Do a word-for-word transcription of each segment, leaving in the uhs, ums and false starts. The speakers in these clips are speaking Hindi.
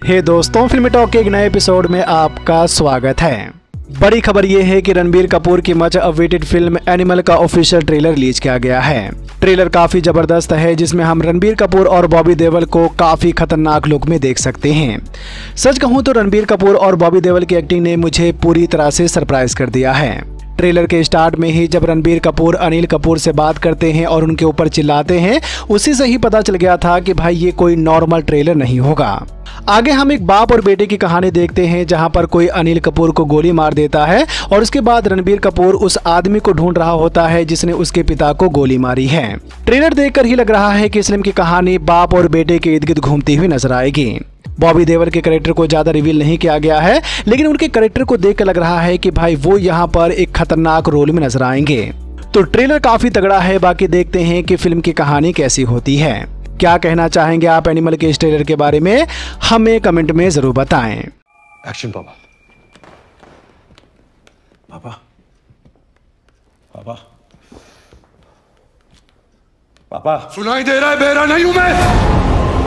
हे दोस्तों, फिल्मी टॉक के एक नए एपिसोड में आपका स्वागत है। बड़ी खबर ये है कि रणबीर कपूर की मच अवेटेड फिल्म एनिमल का ऑफिशियल ट्रेलर रिलीज किया गया है। ट्रेलर काफी जबरदस्त है, जिसमें हम रणबीर कपूर और बॉबी देओल को काफी खतरनाक लुक में देख सकते हैं। सच कहूं तो रणबीर कपूर और बॉबी देओल की एक्टिंग ने मुझे पूरी तरह से सरप्राइज कर दिया है। ट्रेलर के स्टार्ट में ही जब रणबीर कपूर अनिल कपूर से बात करते हैं और उनके ऊपर चिल्लाते हैं, उसी से ही पता चल गया था कि भाई ये कोई नॉर्मल ट्रेलर नहीं होगा। आगे हम एक बाप और बेटे की कहानी देखते हैं, जहां पर कोई अनिल कपूर को गोली मार देता है और उसके बाद रणबीर कपूर उस आदमी को ढूंढ रहा होता है जिसने उसके पिता को गोली मारी है। ट्रेलर देखकर ही लग रहा है कि इस फिल्म की कहानी बाप और बेटे के इर्द गिर्द घूमती हुई नजर आएगी। बॉबी देओल के कैरेक्टर को ज्यादा रिवील नहीं किया गया है, लेकिन उनके कैरेक्टर को देखकर लग रहा है कि भाई वो यहाँ पर एक खतरनाक रोल में नजर आएंगे। तो ट्रेलर काफी तगड़ा है, बाकी देखते हैं कि फिल्म की कहानी कैसी होती है। क्या कहना चाहेंगे आप एनिमल के इस ट्रेलर के बारे में, हमें कमेंट में जरूर बताएं। एक्शन पापा। पापा पापा पापा सुनाई दे रहा है? बेरा नहीं हूं मैं।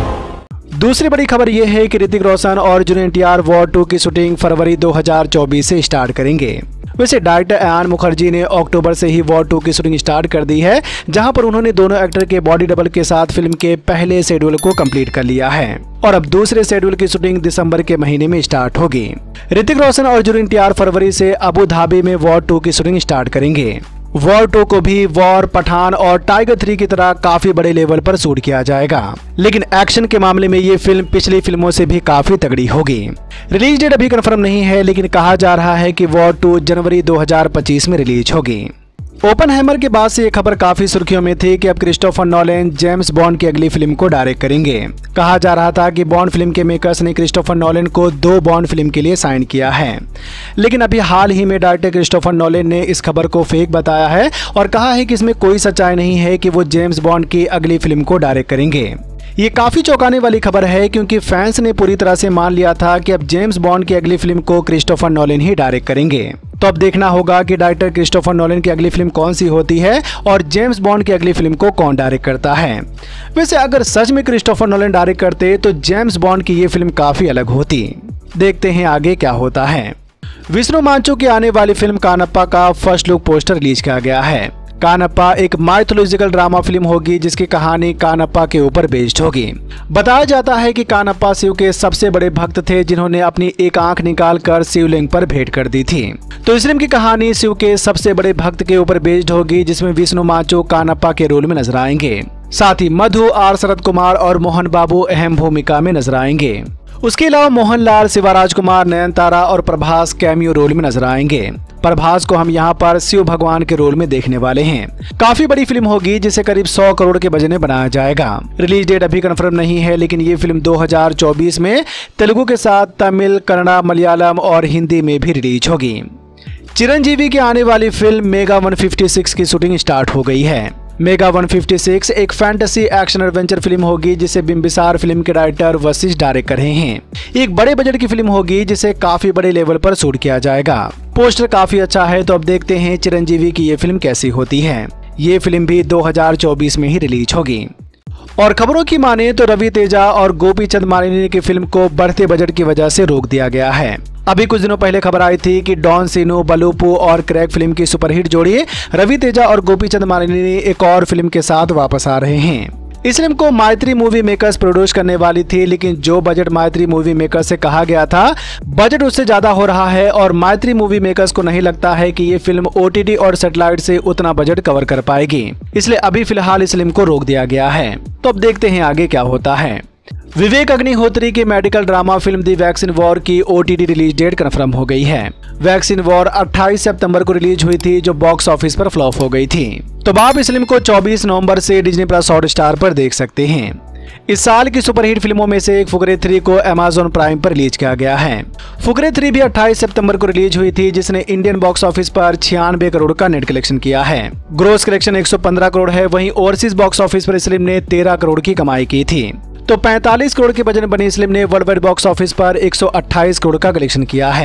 दूसरी बड़ी खबर यह है कि ऋतिक रोशन और junior N T R War two की शूटिंग फरवरी दो हज़ार चौबीस से स्टार्ट करेंगे। वैसे डायरेक्टर अयान मुखर्जी ने अक्टूबर से ही वॉर टू की शूटिंग स्टार्ट कर दी है, जहां पर उन्होंने दोनों एक्टर के बॉडी डबल के साथ फिल्म के पहले शेड्यूल को कंप्लीट कर लिया है और अब दूसरे शेड्यूल की शूटिंग दिसंबर के महीने में स्टार्ट होगी। ऋतिक रोशन और जूनियर एन टी आर फरवरी से अबू धाबी में वॉर टू की शूटिंग स्टार्ट करेंगे। वॉर टू को भी वॉर, पठान और टाइगर थ्री की तरह काफी बड़े लेवल पर शूट किया जाएगा, लेकिन एक्शन के मामले में ये फिल्म पिछली फिल्मों से भी काफी तगड़ी होगी। रिलीज डेट अभी कंफर्म नहीं है, लेकिन कहा जा रहा है कि वॉर टू जनवरी दो हज़ार पच्चीस में रिलीज होगी। ओपनहाइमर के बाद से ये खबर काफी सुर्खियों में थी कि अब क्रिस्टोफर नोलन जेम्स बॉन्ड की अगली फिल्म को डायरेक्ट करेंगे। कहा जा रहा था कि बॉन्ड फिल्म के मेकर्स ने क्रिस्टोफर नोलन को दो बॉन्ड फिल्म के लिए साइन किया है, लेकिन अभी हाल ही में डायरेक्टर क्रिस्टोफर नोलन ने इस खबर को फेक बताया है और कहा है कि इसमें कोई सच्चाई नहीं है कि वो जेम्स बॉन्ड की अगली फिल्म को डायरेक्ट करेंगे। ये काफी चौंकाने वाली खबर है, क्योंकि फैंस ने पूरी तरह से मान लिया था कि अब जेम्स बॉन्ड की अगली फिल्म को क्रिस्टोफर नोलन ही डायरेक्ट करेंगे। तो अब देखना होगा कि डायरेक्टर क्रिस्टोफर नोलन की अगली फिल्म कौन सी होती है और जेम्स बॉन्ड की अगली फिल्म को कौन डायरेक्ट करता है। वैसे अगर सच में क्रिस्टोफर नोलन डायरेक्ट करते तो जेम्स बॉन्ड की ये फिल्म काफी अलग होती। देखते हैं आगे क्या होता है। विष्णु मांचो की आने वाली फिल्म कानप्पा का फर्स्ट लुक पोस्टर रिलीज किया गया है। कानप्पा एक माइथोलॉजिकल ड्रामा फिल्म होगी, जिसकी कहानी कानप्पा के ऊपर बेस्ड होगी। बताया जाता है कि कानप्पा शिव के सबसे बड़े भक्त थे, जिन्होंने अपनी एक आंख निकालकर शिवलिंग पर भेंट कर दी थी। तो इस फिल्म की कहानी शिव के सबसे बड़े भक्त के ऊपर बेस्ड होगी, जिसमें विष्णु मांचो कानप्पा के रोल में नजर आएंगे। साथ ही मधु, आर शरद कुमार और मोहन बाबू अहम भूमिका में नजर आएंगे। उसके अलावा मोहनलाल, शिवराज कुमार, नयनतारा और प्रभास कैमियो रोल में नजर आएंगे। प्रभास को हम यहाँ पर शिव भगवान के रोल में देखने वाले हैं। काफी बड़ी फिल्म होगी, जिसे करीब सौ करोड़ के बजट में बनाया जाएगा। रिलीज डेट अभी कंफर्म नहीं है, लेकिन ये फिल्म दो हज़ार चौबीस में तेलुगु के साथ तमिल, कन्नड़ा, मलयालम और हिंदी में भी रिलीज होगी। चिरंजीवी की आने वाली फिल्म मेगा एक सौ छप्पन की शूटिंग स्टार्ट हो गई है। मेगा एक सौ छप्पन एक फैंटेसी एक्शन एडवेंचर फिल्म होगी, जिसे बिम्बिसार फिल्म के डायरेक्टर वशिष्ठ डायरेक्ट कर रहे हैं। एक बड़े बजट की फिल्म होगी, जिसे काफी बड़े लेवल पर शूट किया जाएगा। पोस्टर काफी अच्छा है, तो अब देखते हैं चिरंजीवी की ये फिल्म कैसी होती है। ये फिल्म भी दो हज़ार चौबीस में ही रिलीज होगी। और खबरों की माने तो रवि तेजा और गोपी चंद मालिनी की फिल्म को बढ़ते बजट की वजह से रोक दिया गया है। अभी कुछ दिनों पहले खबर आई थी कि डॉन सीनू, बलूपू और क्रैक फिल्म की सुपरहिट जोड़ी रवि तेजा और गोपी चंद मालिनी एक और फिल्म के साथ वापस आ रहे हैं। इस फिल्म को मैत्री मूवी मेकर्स प्रोड्यूस करने वाली थी, लेकिन जो बजट मैत्री मूवी मेकर्स से कहा गया था, बजट उससे ज्यादा हो रहा है और मैत्री मूवी मेकर्स को नहीं लगता है कि ये फिल्म ओ टी टी और सैटेलाइट से उतना बजट कवर कर पाएगी। इसलिए अभी फिलहाल इस फिल्म को रोक दिया गया है। तो अब देखते हैं आगे क्या होता है। विवेक अग्निहोत्री की medical drama film The Vaccine War की O T T release date confirm हो गई है। वैक्सीन वॉर अट्ठाईस सितंबर को रिलीज हुई थी, जो बॉक्स ऑफिस पर फ्लॉप हो गई थी। तो आप इस फिल्म को चौबीस नवंबर से डिज्नी प्लस हॉटस्टार पर देख सकते हैं। इस साल की सुपरहिट फिल्मों में से एक फुकरे थ्री को अमेज़न प्राइम पर रिलीज किया गया है। फुकरे थ्री भी अट्ठाईस सितंबर को रिलीज हुई थी, जिसने इंडियन बॉक्स ऑफिस पर छियानवे करोड़ का नेट कलेक्शन किया है। ग्रोस कलेक्शन एक सौ पंद्रह करोड़ है। वहीं ओवरसीज बॉक्स ऑफिस पर इस फिल्म ने तेरह करोड़ की कमाई की थी। तो पैंतालीस करोड़ के बजट बनी इस फिल्म ने वर्ल्ड वाइड बॉक्स ऑफिस पर एक सौ अट्ठाईस करोड़ का कलेक्शन किया है।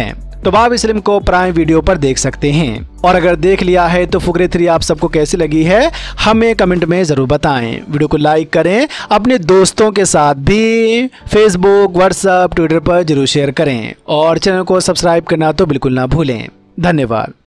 तो आप इस फिल्म को प्राइम वीडियो पर देख सकते हैं। और अगर देख लिया है तो फुकरे थ्री आप सबको कैसी लगी है हमें कमेंट में जरूर बताएं। वीडियो को लाइक करें, अपने दोस्तों के साथ भी फेसबुक, व्हाट्सएप, ट्विटर पर जरूर शेयर करें और चैनल को सब्सक्राइब करना तो बिल्कुल ना भूलें। धन्यवाद।